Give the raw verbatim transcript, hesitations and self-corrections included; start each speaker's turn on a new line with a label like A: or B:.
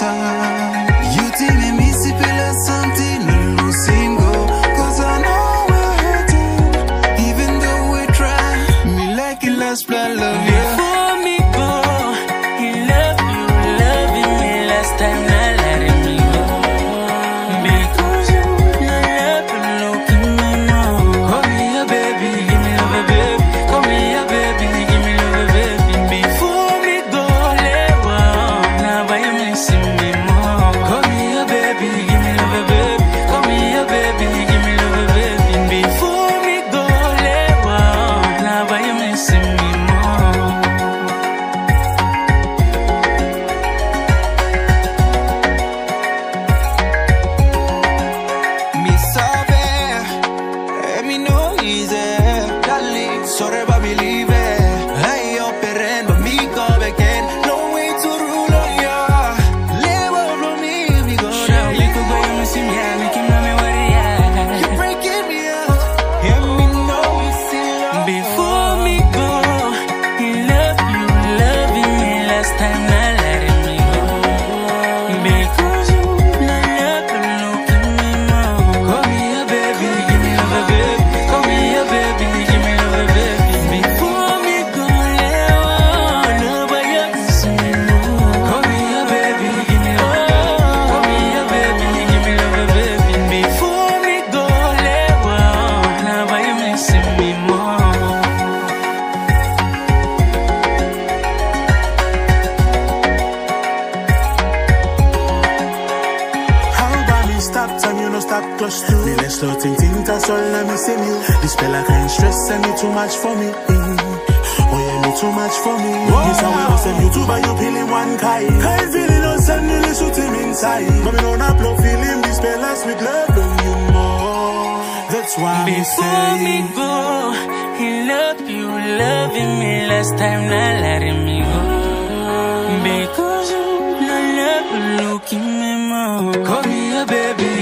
A: time. You think me miss it, feel like something no single. Cause I know we're hurting, even though we try. Me like it last blood love, yeah.
B: Before me go, he love you, loving me last time, not letting me go. Because you not love him, look in my mouth. Call me a baby, give me love a baby. Call me a baby, give me love a baby. Before me go, let one, now why you missing me more? Call me a baby, give me love a baby. Call me a baby, give me love a baby. Before me go, let one, now why you missing me more?
A: Me sabe, eh, me no easy, darling. Sorry about me leaving. Hey, yo, perren, but me go back in. No way to rule on ya. Live over me, me go down.
B: You could go, you must see me, I make him know me what he had.
A: You breaking me out, yeah, me know we see love.
B: Before me go, he love you, loving me last time, not letting me go. Because you not love him, look in me more. Call me a baby, give me love a baby. Call me a baby, give me love a baby. Before me go, let one, nobody else see me more. Call me a baby, give me love a baby. Call me a baby, give me love a baby. Before me go, let one, nobody missing me more.
C: How about me stop time, you no stop close to me. Let's slow think, think, that's all let me see you. This spell I can't stress, and me too much for me. Mm. Oh yeah, me too much for me. This how I was send you two, but you feeling one kind. I ain't feeling no send you little him inside. But me don't have no feeling, this spell us with love on you more. That's why me
B: Before
C: say
B: me go, he love you, loving me last time, not letting me go. Because you not love him, look in me more. Call me a baby,